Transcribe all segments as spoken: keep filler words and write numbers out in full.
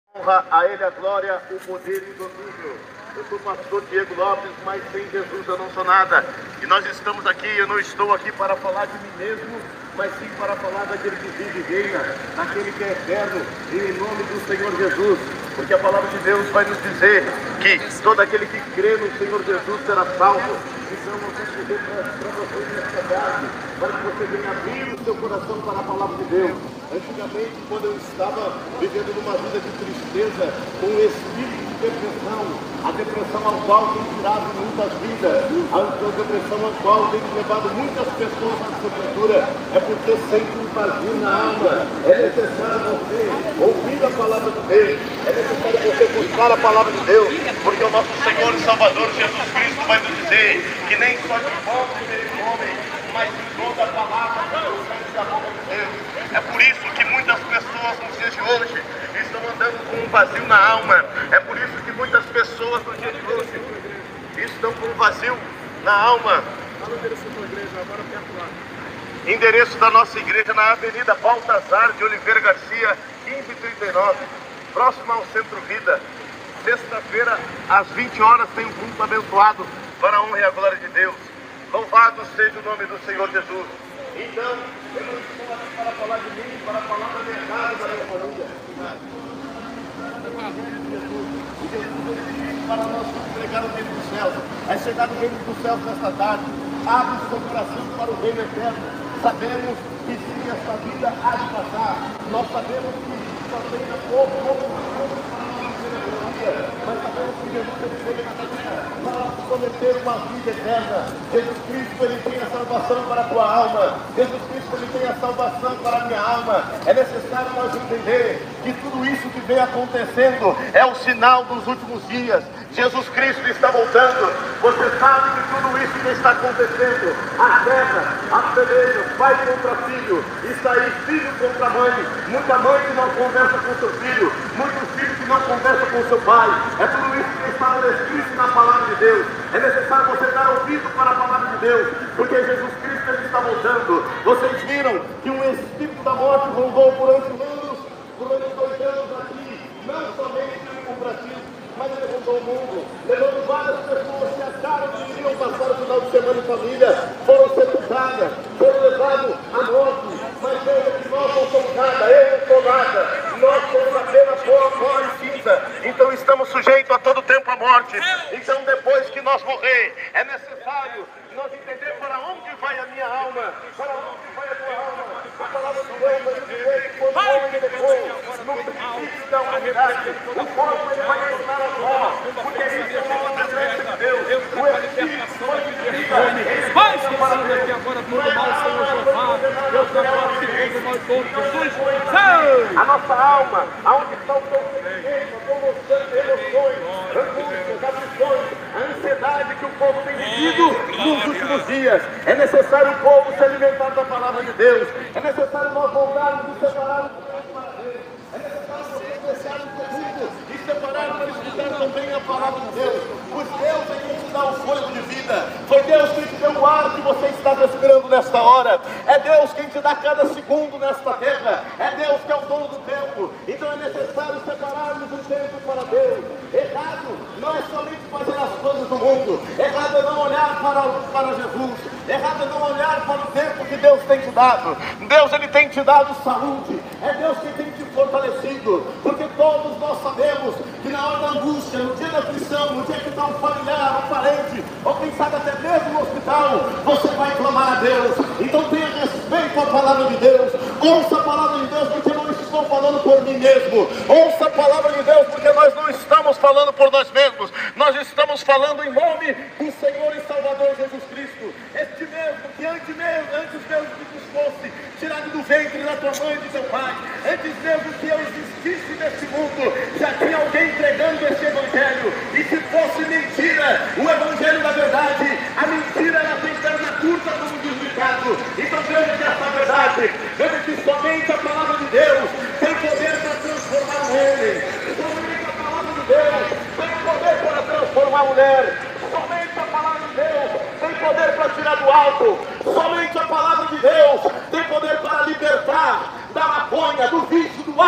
Honra a Ele a glória, o poder e o domínio. Eu sou o pastor Diego Lopes, mas sem Jesus eu não sou nada. E nós estamos aqui, eu não estou aqui para falar de mim mesmo, mas sim para falar daquele que vive e reina, daquele que é eterno, e em nome do Senhor Jesus. Porque a palavra de Deus vai nos dizer que todo aquele que crê no Senhor Jesus será salvo. Então eu quero dizer para vocês nesta tarde, para que você venha abrir o seu coração para a palavra de Deus. Antigamente, quando eu estava vivendo numa vida de tristeza, com o espírito de depressão, a depressão ao qual tem tirado muitas vidas, a depressão ao qual tem levado muitas pessoas à sepultura, é porque sente um vazio na alma. É necessário você ouvir a palavra de Deus, é necessário você buscar a palavra de Deus, porque o nosso Senhor e Salvador Jesus Cristo vai nos dizer que nem só de pão viverá o homem, mas de toda a palavra que procede da boca de Deus. É por isso que muitas pessoas nos dias de hoje estão andando com um vazio na alma. É por isso que muitas pessoas nos dias de hoje estão com um vazio na alma. Fala o endereço da tua igreja, agora perto lá. Endereço da nossa igreja na Avenida Baltazar de Oliveira Garcia, quinze trinta e nove, próximo ao Centro Vida. Sexta-feira, às vinte horas, tem um culto abençoado para a honra e a glória de Deus. Louvado seja o nome do Senhor Jesus. Então, eu não estou aqui para falar de mim, para falar da minha casa, da minha família. E Jesus disse para nós entregar o reino dos céus. É chegar no reino dos céus nesta tarde. Abre o seu coração para o reino eterno. Sabemos que sim, esta vida há de passar. Nós sabemos que só tem pouco, pouco, pouco para nós viver a glória. Mas sabemos que Jesus veio na terra para nos prometer uma vida eterna. Jesus Cristo, Ele tem a salvação para a tua alma. Jesus Cristo, Ele tem a salvação para a minha alma. É necessário nós entender que tudo isso que vem acontecendo é o sinal dos últimos dias. Jesus Cristo está voltando. Você sabe que tudo isso que está acontecendo, a guerra, a peleja, pai contra filho, está aí filho contra mãe, muita mãe que não conversa com seu filho, muito filho que não conversa com seu pai. É tudo isso que está escrito na palavra de Deus. É necessário você dar ouvido para a palavra de Deus, porque Jesus Cristo ele está voltando. Vocês viram que um espírito da morte rondou por oito anos, por oito anos aqui, não somente no Brasil, mas ele rondou o mundo, levando várias pessoas que acharam que iriam passar o final de semana em família, foram sepultadas, foram levados à morte, mas veja que nós não somos nada, eu não sou nada, nós somos apenas pó, pó e cinza, então estamos sujeitos a todo tempo à morte. Então depois que nós morrer, é necessário nós entender para onde vai a minha alma, para onde vai a tua alma. A palavra de Deus vai dizer que quando o homem depois, no princípio da humanidade, o corpo ele vai tornar a pó, porque isso é uma presença de Deus. O Espírito foi vivificado. Vai esquecendo aqui agora tudo mal, Senhor Jeová. Eu quero agora segundo nós todos, Jesus. A nossa alma, aonde está o teu sentimento, a tua emoção, emoções, angústias, aflições, a ansiedade que o povo tem vivido nos últimos dias. É necessário o povo se alimentar da palavra de Deus. É necessário nós voltarmos e separarmos para Deus. É necessário nós deixarmos o mundo e separarmos para escutar também a palavra de Deus. Pois Deus é quem te dá o fôlego de vida. Foi Deus quem te deu o ar que você está respirando nesta hora. É Deus quem te dá cada segundo nesta terra. É Deus que é o dono do tempo. Então é necessário separarmos o tempo para Deus. Errado não é somente fazer as coisas do mundo. Errado é não olhar para, para Jesus. Errado é não olhar para o tempo que Deus tem te dado. Deus ele tem te dado saúde. É Deus que tem te fortalecido. Porque todos nós sabemos que na hora da angústia, no dia da aflição, no dia que está um familiar, um parente, ou quem sabe até mesmo no hospital, você vai clamar a Deus. Então tenha respeito à palavra de Deus. Ouça a palavra de Deus, porque eu não estou falando por mim mesmo. Ouça a palavra de Deus, porque nós não estamos falando por nós mesmos. Nós estamos falando em nome do Senhor e Salvador Jesus Cristo. Este mesmo que antes mesmo, antes mesmo que tu fosse tirado do ventre da tua mãe e do teu pai, antes mesmo que eu existisse neste mundo, já tinha alguém pregando este evangelho. E se fosse mentira, o evangelho da verdade, a mentira ela tem perna curta, como diz o ditado. Então veja que essa verdade, veja que somente a palavra de Deus tem poder para transformar o homem. Somente a palavra de Deus tem poder para transformar a mulher. Somente a palavra de Deus tem poder para tirar do alto. Somente a palavra de Deus tem poder para libertar da maconha, do vício, do álcool e da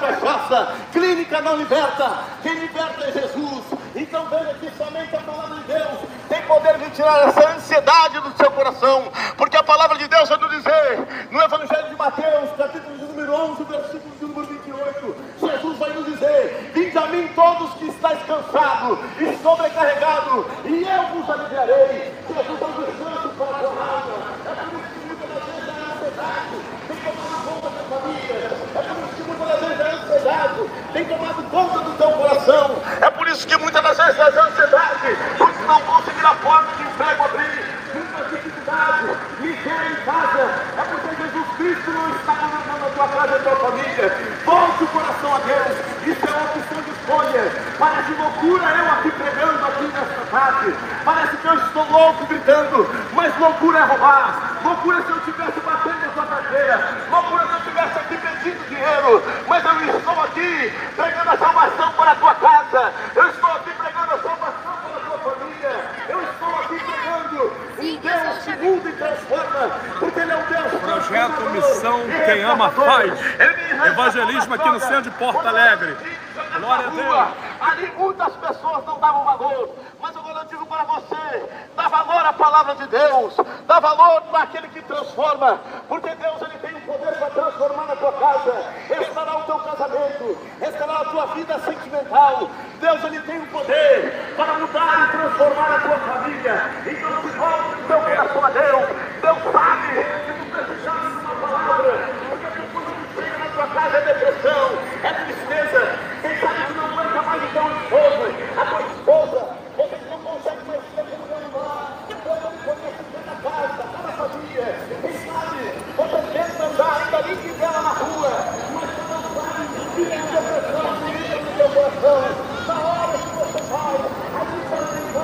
cachaça. Clínica não liberta, quem liberta é Jesus. Então veja que somente a palavra de Deus tem poder de tirar essa ansiedade do seu coração, porque a palavra de Deus vai nos dizer, no Evangelho de Mateus, capítulo de número onze, versículo de número vinte e oito, Jesus vai nos dizer: vinde a mim todos que estáis cansados e sobrecarregados, e eu vos aliviarei. Jesus é o descanso para a tua alma. É por isso que muitas das vezes a ansiedade tem tomado conta da família. É por isso que muitas das vezes a ansiedade tem tomado conta do teu coração. É por isso que muitas das vezes a ansiedade, por não conseguir a porta de emprego abrir, muitas dificuldades, miséria em casa, é porque Jesus Cristo não está governando a tua casa e a tua família. Volte o coração a Deus. Isso é uma opção de escolha. Parece loucura eu aqui pregando aqui nesta tarde. Parece que eu estou louco gritando, mas loucura é roubar. Loucura se eu estivesse batendo na tua carteira. Loucura se eu estivesse aqui pedindo dinheiro. Mas eu estou aqui pregando a salvação para a tua casa. Eu estou aqui pregando a salvação para a tua família. Eu estou aqui pregando um Deus que muda e transforma, porque Ele é um Deus. Projeto Missão Quem Ama Faz. Evangelismo aqui no centro de Porto Alegre. Glória a Deus. Ali muitas pessoas não davam valor, mas agora eu digo para você: dá valor à palavra de Deus, dá valor naquele que transforma, porque Deus ele tem o poder para transformar na tua casa, restaurar o teu casamento, restaurar a tua vida sentimental. Deus ele tem o poder para mudar e transformar a tua família. Então se volte o teu coração a Deus. Deus sabe que tu precisas de uma palavra, porque quando tu chega na tua casa é depressão, é tristeza. Quem sabe que não aguenta mais o teu esposo, a tua esposa, você não consegue mais ter como levar. Deus ele conhece cada casa, cada família. Quem sabe você tenta andar ainda ali que vela na rua, mas você não sabe que tem depressão política no teu coração. Na hora que você vai, a gente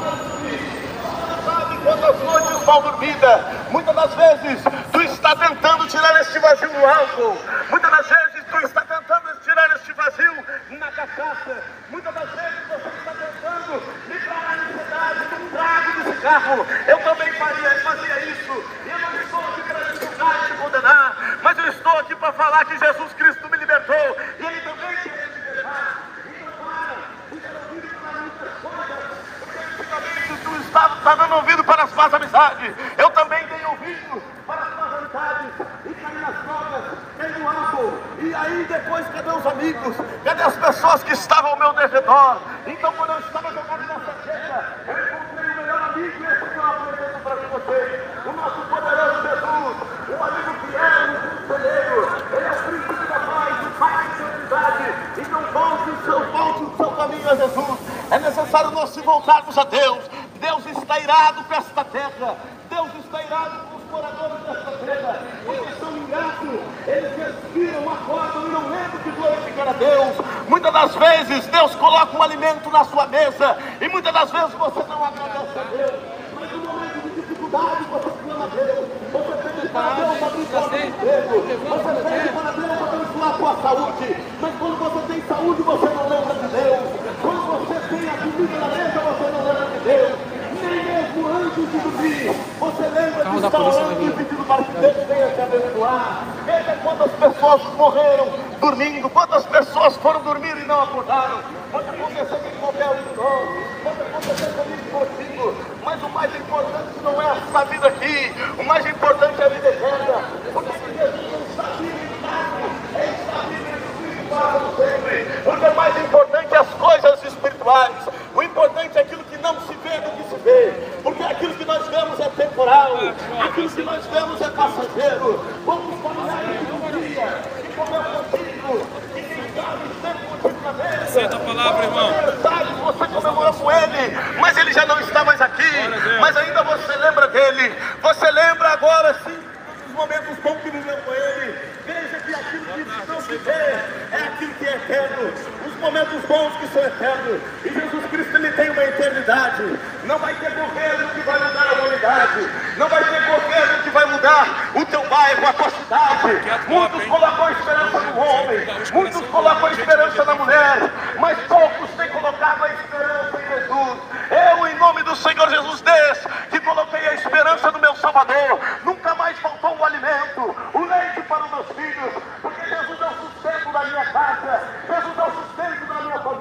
não sabe quantas noites mal dormidas. Muitas das vezes tu está tentando tirar este vazio no álcool. Muitas das vezes tu está tentando tirar este vazio na cachaça. Muitas das vezes você está tentando livrar a ansiedade de um trago de cigarro. Eu também faria, fazia isso. E eu não estou aqui para te julgar e te condenar, mas eu estou aqui para falar que Jesus Cristo me libertou e Ele também quer te libertar. Então para, fica ouvindo para muitas coisas, porque antigamente tu estava tá dando ouvido para as más amizades. Eu também dei ouvido para as más amizades e caí nas drogas, caí no álcool. E aí depois, cadê os amigos? Cadê as pessoas que estavam ao meu redor? Então quando eu estava jogado nessa seca, eu encontrei o melhor amigo, e esse que eu apresento para vocês, o nosso poderoso Jesus, um amigo fiel, um conselheiro. Ele é o príncipe da paz, o pai de santidade. Então volte o seu, volte o seu caminho a Jesus. É necessário nós se voltarmos a Deus. Deus está irado com esta terra. Deus está irado com os moradores desta terra. Eles são ingratos. Eles respiram, acordam e não lembram de glorificar a Deus. Muitas das vezes Deus coloca um alimento na sua mesa e muitas das vezes você não agradece a Deus. Mas no momento de dificuldade você clama a Deus. Você pede para Deus abrir porta de emprego. Você pede para Deus abençoar a sua saúde. Mas quando você tem saúde você não lembra de Deus. Quando você tem a comida na mesa você não lembra de Deus. Nem mesmo antes de dormir, você lembra de estar orando e pedindo para que Deus venha te abençoar. Veja quantas pessoas morreram dormindo, quantas pessoas foram dormir e não acordaram. Pode acontecer com qualquer um de nós, pode acontecer comigo contigo, mas o mais importante não é essa vida aqui, o mais importante é a vida eterna, porque Jesus não está vivo em carne, Ele está vivo em Espírito para sempre. Porque o mais importante é as coisas espirituais, o importante é aquilo que não se vê do que se vê, porque aquilo que nós vemos é temporal, aquilo que nós vemos é passageiro. Vamos caminhar um dia e comer contigo, e quem sabe sempre contigo na mesa. Aceita a palavra, irmão. Sabe, você comemorou com ele, mas ele já não está mais aqui, mas ainda você lembra dele. Você lembra agora sim dos momentos bons que viveu com ele. Veja que aquilo que não se vê é aquilo que é eterno. Os momentos bons que são eternos. E Jesus Cristo ele tem uma eternidade. Não vai ter governo que vai mudar a humanidade. Não vai ter governo que vai mudar o teu bairro, a tua cidade. Muitos colocam esperança no homem, muitos colocam esperança na mulher, mas poucos têm colocado a esperança em Jesus. Eu, em nome do Senhor Jesus, desde que coloquei a esperança no meu Salvador, nunca mais faltou o alimento, o leite para os meus filhos, porque Jesus é o sustento da minha casa.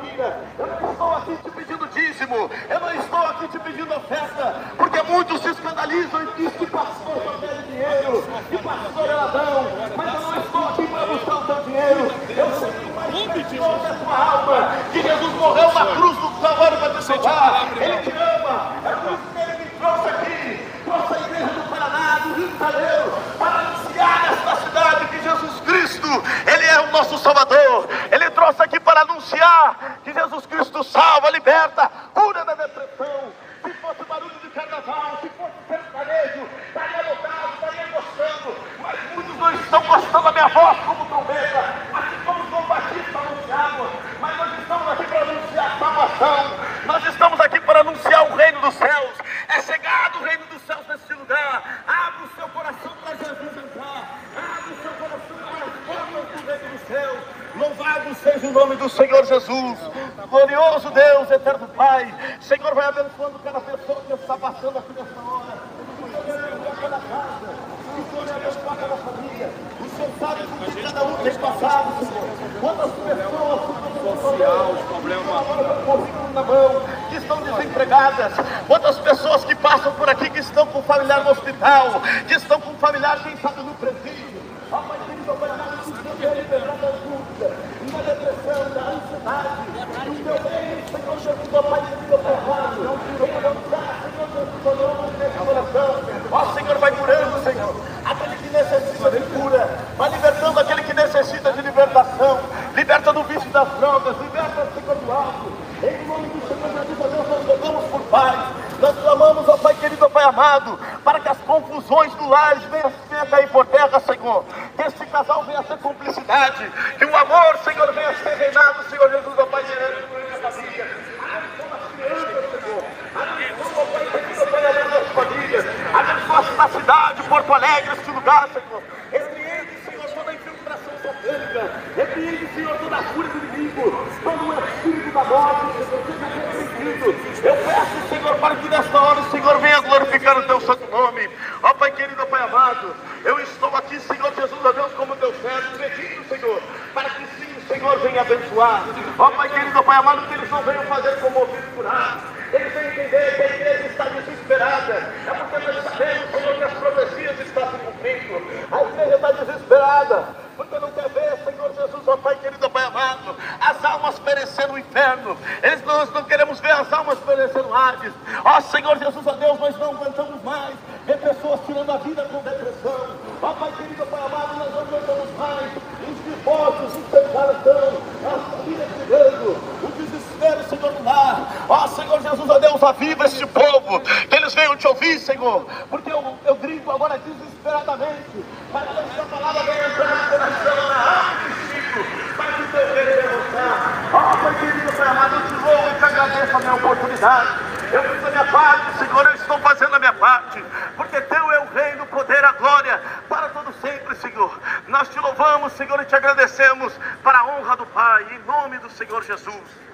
família. Eu não estou aqui te pedindo dízimo, eu não estou aqui te pedindo oferta, porque muitos se escandalizam e dizem que pastor só quer dinheiro, que pastor é ladrão, mas eu não estou aqui para buscar o teu dinheiro. Eu sei que mais precioso é a tua alma, que Jesus morreu na cruz do Calvário para te salvar. Ele te ama, é por isso que ele me trouxe aqui, trouxe a igreja do Paraná, do Rio de Janeiro, para anunciar nesta cidade que Jesus Cristo, Ele é o nosso Salvador. Ele trouxe aqui para anunciar que Jesus Cristo salva, liberta, cura da depressão. Se fosse barulho de carnaval, se fosse sertanejo, estaria lotado, estaria gostando, mas muitos não estão gostando da minha voz como trombeta, assim como João Batista anunciava. Mas nós estamos aqui para anunciar salvação, nós estamos aqui para anunciar o reino dos céus. É chegado o reino dos céus nesse lugar. Abre o seu coração para Jesus entrar, abre o seu coração para as portas do reino dos céus. Louvado seja o nome do Senhor Jesus, glorioso Deus, eterno Pai. Senhor, vai abençoando cada pessoa que está passando aqui nessa hora. O Senhor vai abençoar cada casa, o Senhor vai abençoar cada família. O Senhor sabe por que cada um tem passado, Senhor. Quantas pessoas social, os problemas na mão, que estão desempregadas. Quantas pessoas que passam por aqui que estão com familiar no hospital, que estão com familiar, quem sabe, no presídio. Ó Pai querido, Pai amado, que o Senhor quer liberar da dúvida, da depressão, da ansiedade. E o teu bem, Senhor Jesus, ó Pai querido, Pai amado, venha avançar, Senhor Jesus, ó nome nesse coração. Ó Senhor, vai curando, Senhor, aquele que necessita de cura, vai libertando aquele que necessita de libertação. Liberta do vício das drogas, liberta, Senhor, do álcool. Em nome do Senhor Jesus, ó Deus, nós rogamos por paz. Nós clamamos, ó Pai querido, ó Pai amado, para que as confusões do lar venham, venham cair por terra, Senhor. Que este casal venha ser cumplicidade, que o amor, Senhor, venha ser reinado, Senhor Jesus, ó Pai querido, na família. Abençoa as crianças, Senhor. Abençoa, ó Pai querido, ó Pai amado, as famílias. Abençoa esta cidade, Porto Alegre, este lugar, Senhor. Repreende, Senhor, toda a infiltração satânica. Repreende, Senhor, toda a fúria do inimigo, todo o espírito da morte, Senhor, seja repreendido. Eu peço, Senhor, para que nesta hora o Senhor venha glorificar o teu santo nome. Ó Pai querido, ó Pai amado, eu estou aqui, Senhor Jesus, ó Deus, como teu servo, pedindo, Senhor, para que sim o Senhor venha abençoar. Ó Pai querido, ó Pai amado, que eles não venham fazer como ouvido curar. Eles venham entender que a igreja está desesperada. É porque nós sabemos, Senhor, que as profecias estão se cumprindo. A igreja está desesperada, porque não quer ver, Senhor Jesus, ó Pai querido, ó Pai amado, as almas perecendo no inferno. Eles, nós não queremos ver as almas perecendo no Hades. Ó Senhor Jesus, ó Deus, nós não aguentamos mais ver pessoas tirando a vida com depressão. Ó Pai querido, ó Pai amado, nós não aguentamos mais os divórcios, os separação, as famílias brigando, o desespero, Senhor, do lar. Ó Senhor Jesus, ó Deus, aviva este povo, que eles venham te ouvir, Senhor, porque eu, eu grito agora desesperadamente, para que esta palavra venha entrar no coração, na alma do Espírito, para que o teu reino venha voltar. Ó Pai querido, Pai amado, eu te louvo e te agradeço a minha oportunidade. Eu fiz a minha parte, Senhor, eu estou fazendo a minha parte, porque teu é o reino, o poder, a glória, para todo sempre, Senhor. Nós te louvamos, Senhor, e te agradecemos para a honra do Pai, em nome do Senhor Jesus.